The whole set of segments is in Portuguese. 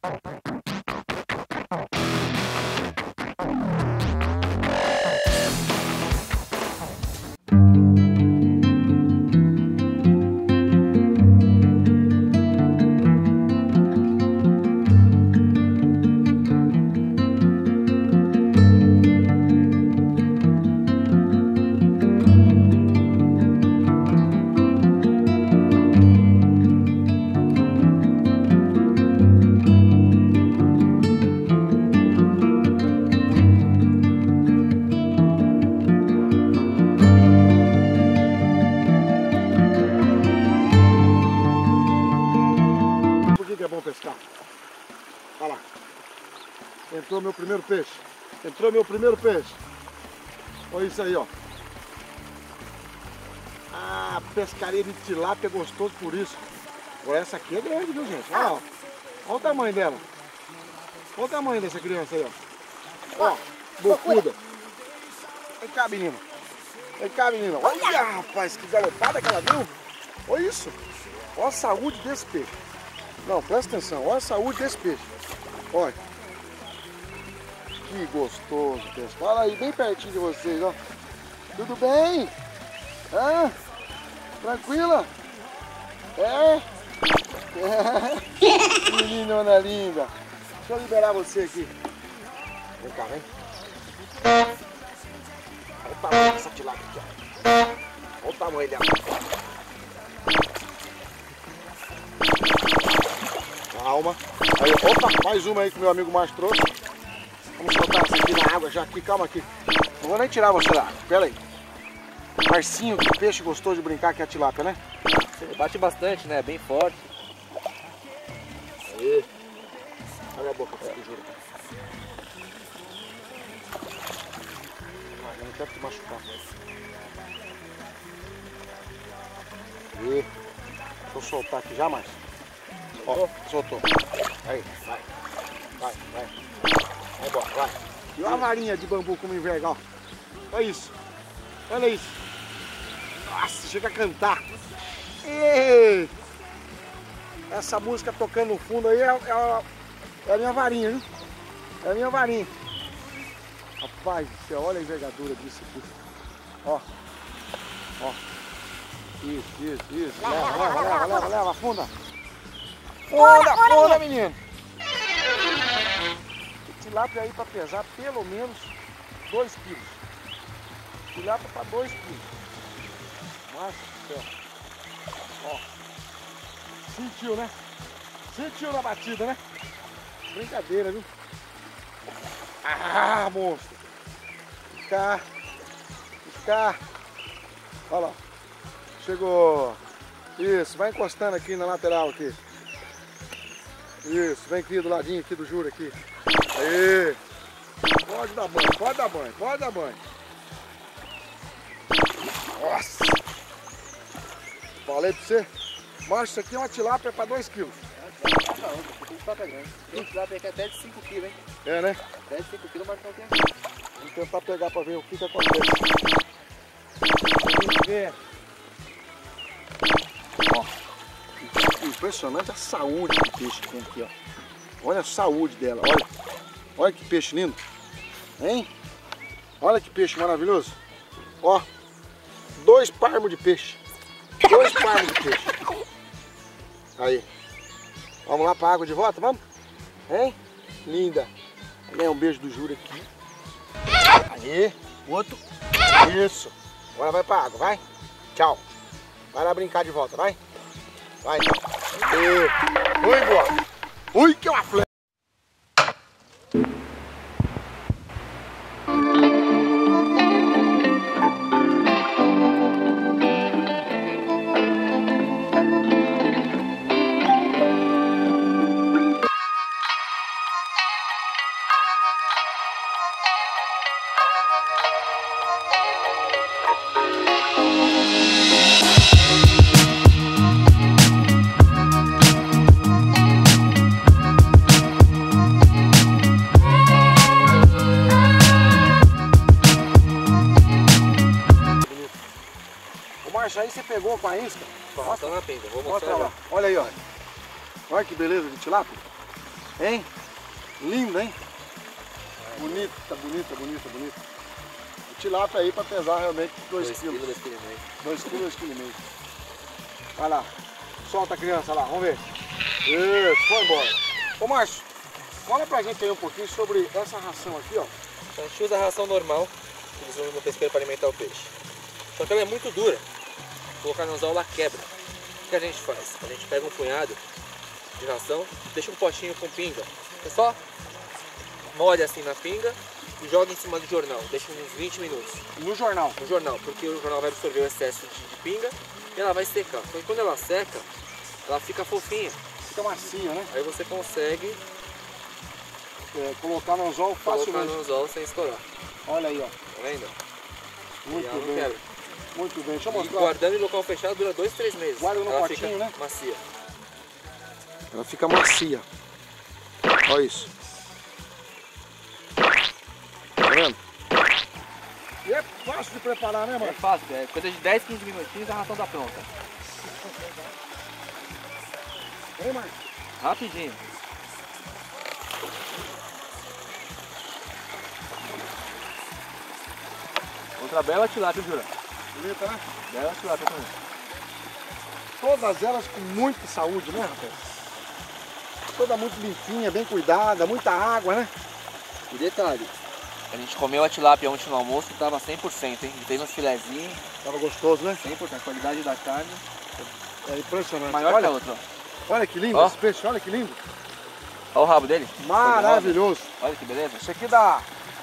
É bom pescar. Olha lá. Entrou meu primeiro peixe. Entrou meu primeiro peixe. Olha isso aí, ó. Ah, pescaria de tilápia é gostoso por isso. Agora essa aqui é grande, viu, gente? Olha lá, ó. Olha o tamanho dela. Olha o tamanho dessa criança aí, ó. Ó, bocuda. Vem cá, menina. Vem cá, menina. Olha, rapaz, que galopada que ela deu. Olha isso. Olha a saúde desse peixe. Não, presta atenção, olha a saúde desse peixe. Olha. Que gostoso, peixe. Olha aí, bem pertinho de vocês, ó. Tudo bem? Hã? Tranquila? É? Meninona linda. Deixa eu liberar você aqui. Vem cá, vem. Olha o tamanho dessa tilápia aqui, ó. Olha o tamanho dela. Calma. Aí, opa, mais uma aí que meu amigo Márcio trouxe. Vamos botar essa aqui na água já aqui, calma aqui. Não vou nem tirar você da água, pera aí. Marcinho, que peixe gostoso de brincar que é a tilápia, né? Ele bate bastante, né? Bem forte. Aí. Olha a boca, eu juro. Eu não quero te machucar. Aí. Deixa eu soltar aqui já, Márcio. Ó, soltou. Aí, vai. Vai, vai. Vai embora, vai. E uma varinha de bambu como enverga, ó. Olha isso. Olha isso. Nossa, chega a cantar. Ei! Essa música tocando no fundo aí é a minha varinha, viu? É a minha varinha. Rapaz do céu, olha a envergadura disso aqui. Ó. Ó. Isso. Leva, afunda. Funda, menino. Tilápia aí pra pesar pelo menos 2 quilos. Tilápia pra 2 quilos. Nossa do céu. Ó. Sentiu, né? Sentiu na batida, né? Brincadeira, viu? Ah, monstro. Ficar. Olha lá. Chegou. Isso, vai encostando aqui na lateral aqui. Isso, vem aqui do ladinho aqui do Jura aqui. Aí. Pode dar banho, pode dar banho, pode dar banho. Nossa. Falei pra você. Mas isso aqui é uma tilápia para 2 quilos. Tem tilápia grande. Tem tilápia aqui até de 5 quilos, hein? É, né? Até de 5 quilos, mas não tem. Vamos tentar pegar para ver o que acontece. Vamos ver. Ó. Impressionante a saúde do peixe que tem aqui, ó. Olha a saúde dela, olha. Olha que peixe lindo. Hein? Olha que peixe maravilhoso. Ó. 2 parmos de peixe. 2 parmos de peixe. Aí. Vamos lá pra água de volta, vamos? Hein? Linda. Ganhei um beijo do Júlio aqui. Aí. Outro. Isso. Agora vai pra água, vai. Tchau. Vai lá brincar de volta, vai. Vai então. Ui, boa. Ui, que é uma flecha. Aí você pegou com a isca? Mostra na pinta, vou mostrar lá. Olha aí, olha. Olha que beleza de tilápia. Hein? Linda, hein? Bonita, bonita, bonita, bonita. O tilápia aí pra pesar realmente 2 quilos. 2 quilos, 2 quilos, 2,5 quilos. Vai lá. Solta a criança lá, vamos ver. Isso, foi embora. Ô Márcio, fala pra gente aí um pouquinho sobre essa ração aqui, ó. A gente usa a ração normal que eles usam no pesqueiro para alimentar o peixe. Só que ela é muito dura. Colocar no anzol ela quebra. O que a gente faz? A gente pega um punhado de ração, deixa um potinho com pinga. É só molha assim na pinga e joga em cima do jornal. Deixa uns 20 minutos. No jornal? No jornal, porque o jornal vai absorver o excesso de pinga e ela vai secar. Só que quando ela seca, ela fica fofinha. Fica macia, né? Aí você consegue colocar no anzol facilmente. colocar no anzol sem estourar. Olha aí, ó. Tá vendo? Muito e ela não bem. quebra. Muito bem. Deixa eu E mostrar. guardando em local fechado dura 2, 3 meses. Guarda no ela potinho, fica né? macia. Ela fica macia. Olha isso. Tá vendo? E é fácil de preparar, né, É mano? fácil, é coisa de 10, 15 minutinhos a ração tá pronta. Hein, Marcos? Rapidinho. Outra bela tilápia, Jura. Bonita, né? Bela tilápia também. Todas elas com muita saúde, né, rapaz? Toda muito limpinha, bem cuidada, muita água, né? E detalhe, a gente comeu a tilápia ontem no almoço e tava 100%, hein? Ele fez um filezinho, Tava gostoso, né? 100%, a qualidade da carne. É impressionante. Maior olha, que a outra, ó. olha que lindo Ó. esse peixe, olha que lindo. Olha o rabo dele. Maravilhoso. Olha que beleza. Isso aqui dá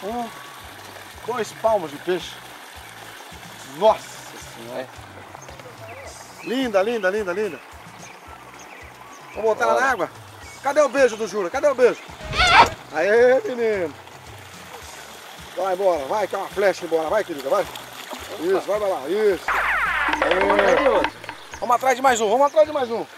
2 palmos de peixe. Nossa Senhora. É. Linda, linda, linda, linda. Vamos botar ela na água? Cadê o beijo do Jura? Cadê o beijo? Aê, menino. Vai embora, vai que é uma flecha embora. Vai, querida, vai. Isso, vai lá, isso. Aê. Vamos atrás de mais um, vamos atrás de mais um.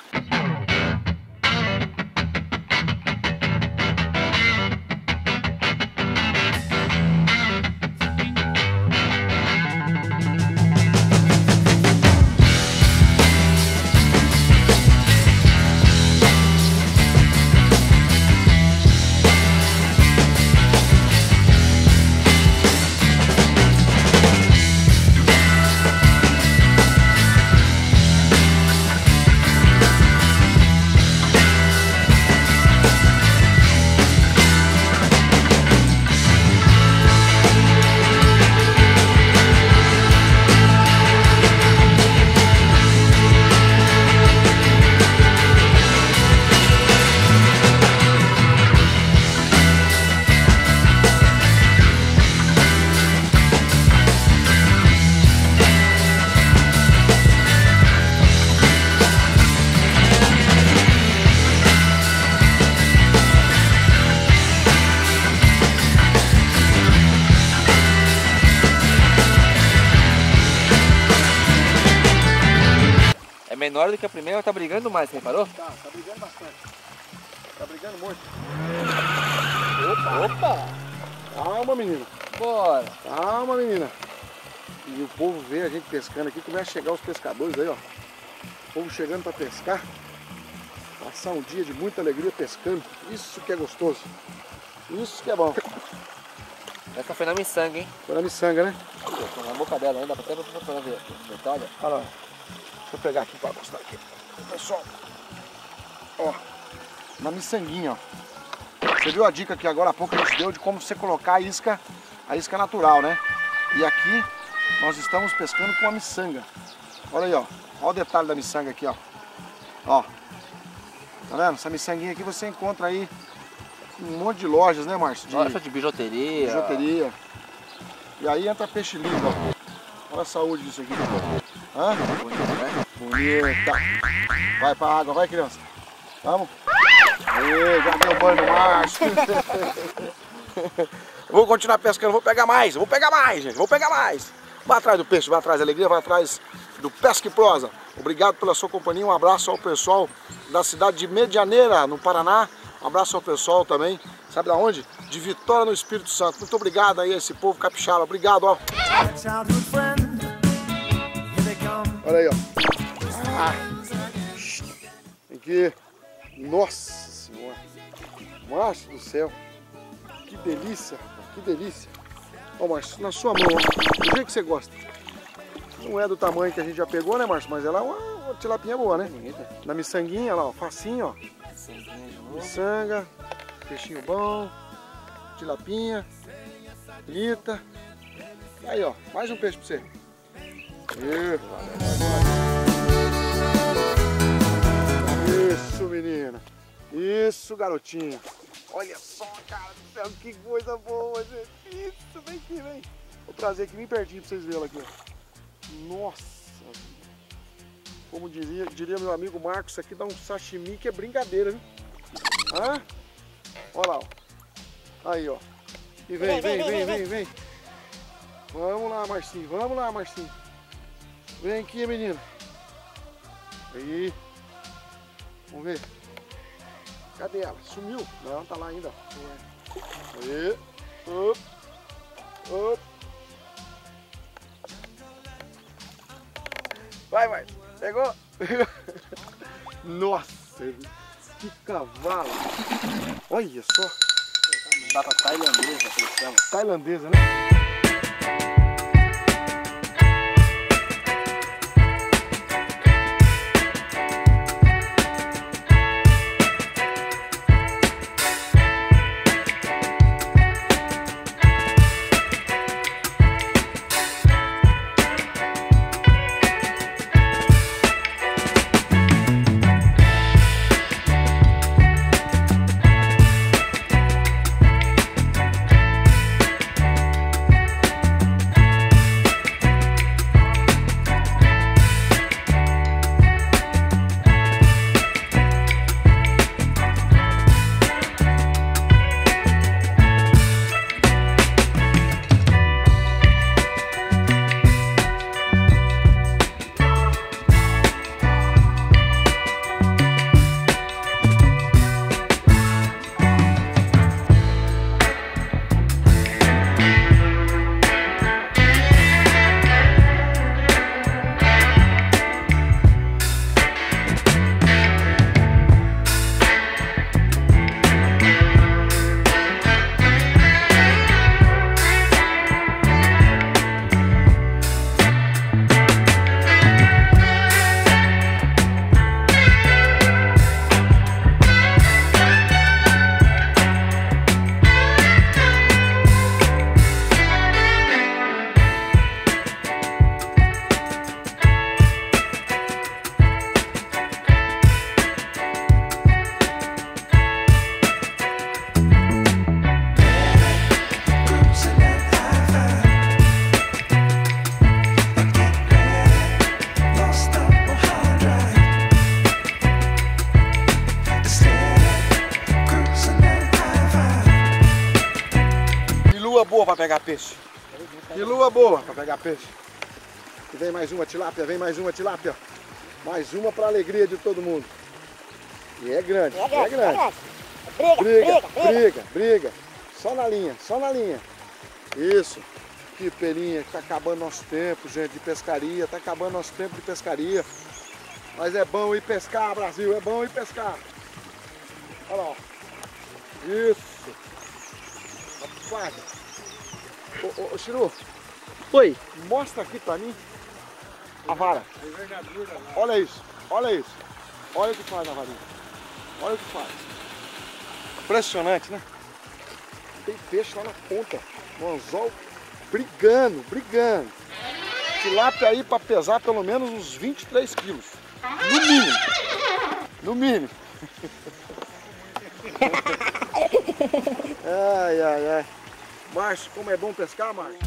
Menor do que a primeira, ela tá brigando mais, você reparou? Tá brigando bastante. Tá brigando muito. Opa! Calma, menino. Bora! Calma, menina. E o povo vê a gente pescando aqui, começa a chegar os pescadores aí, ó. O povo chegando para pescar. Passar um dia de muita alegria pescando. Isso que é gostoso. Isso que é bom. Essa foi na miçanga, hein? Foi na miçanga, né? Tô na boca dela ainda, até pra ver o detalhe. Olha lá. Deixa eu pegar aqui para mostrar aqui. Pessoal, ó, na miçanguinha, ó. Você viu a dica que agora há pouco a gente deu de como você colocar a isca natural, né? E aqui nós estamos pescando com a miçanga. Olha aí, ó. Olha o detalhe da miçanga aqui, ó. Ó. Tá vendo? Essa miçanguinha aqui você encontra aí em um monte de lojas, né, Márcio? Loja de bijuteria. Bijuteria. E aí entra peixe lindo, ó. Olha a saúde disso aqui. Hã? Bonito, né? Bonita. Vai pra água, vai, criança. Vamos. Ei, já deu banho no Márcio. Vou continuar pescando, vou pegar mais, gente, vou pegar mais. Vai atrás do peixe, vai atrás da alegria, vai atrás do Pesca e Prosa. Obrigado pela sua companhia, um abraço ao pessoal da cidade de Medianeira, no Paraná. Um abraço ao pessoal também, sabe da onde? De Vitória, no Espírito Santo. Muito obrigado aí a esse povo capixaba, obrigado, ó. Olha aí, ó. Vem aqui. Nossa senhora. Márcio do céu. Que delícia, que delícia. Ó, Márcio, na sua mão, ó, do jeito que você gosta. Não é do tamanho que a gente já pegou, né, Márcio? Mas ela é uma tilapinha boa, né? Na miçanguinha, lá, ó, facinho, ó. Miçanga, peixinho bom, tilapinha, bonita. Aí, ó, mais um peixe pra você. Isso, menina. Isso, garotinha. Olha só, cara do céu, que coisa boa, gente. Isso, vem aqui, vem. Vou trazer aqui bem pertinho pra vocês verem aqui, ó. Nossa. Como diria meu amigo Marcos, isso aqui dá um sashimi que é brincadeira, viu? Hã? Olha lá, ó. Aí, ó. E vem. Vamos lá, Marcinho. Vem aqui, menina. Aí. Vamos ver. Cadê ela? Sumiu? Não, tá lá ainda. Aí. Op. Vai. Pegou? Nossa, que cavalo. Olha só. Tapa tailandesa, que eles chamam. Tailandesa, né? Boa para pegar peixe. Que lua boa para pegar peixe. E vem mais uma tilápia, Mais uma para alegria de todo mundo. E é grande, Briga. Só na linha. Isso. Que pelinha, que tá acabando nosso tempo, gente, de pescaria. Tá acabando nosso tempo de pescaria. Mas é bom ir pescar, Brasil, é bom ir pescar. Olha lá, ó. Isso. Guarda. Ô, Chiru. Oi. Mostra aqui pra mim a vara. Olha isso. Olha o que faz a varinha. Olha o que faz. Impressionante, né? Tem peixe lá na ponta. No anzol brigando. Tilápia aí pra pesar pelo menos uns 23 quilos. No mínimo. Ai. Márcio, como é bom pescar, Márcio?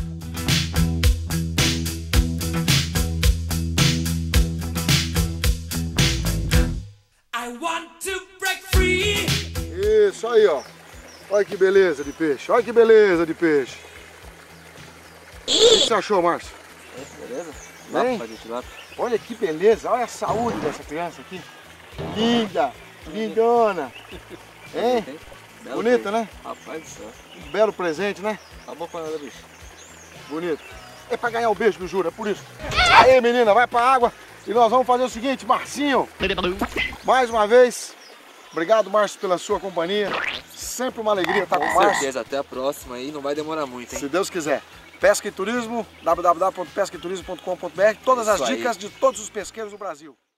I want to break free. Isso aí, ó. Olha que beleza de peixe. O que você achou, Márcio? Beleza? Bem? Olha que beleza. Olha a saúde dessa criança aqui. Lindona. Hein? Bonita, né? Rapaz do céu. Um belo presente, né? Acabou com ela, bicho. Bonito. É pra ganhar o beijo do Jura, é por isso. Aí, menina, vai pra água e nós vamos fazer o seguinte, Marcinho. Mais uma vez, Obrigado, Márcio, pela sua companhia. Sempre uma alegria estar com o Com Márcio. certeza, até a próxima aí, não vai demorar muito, hein? Se Deus quiser. Pesca e Turismo, www.pescaeturismo.com.br. Todas as Isso aí. dicas de todos os pesqueiros do Brasil.